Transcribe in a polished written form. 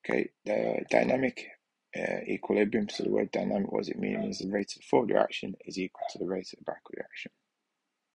Okay, the dynamic equilibrium. So the word dynamic, what does it mean? It means the rate of the forward reaction is equal to the rate of the backward reaction.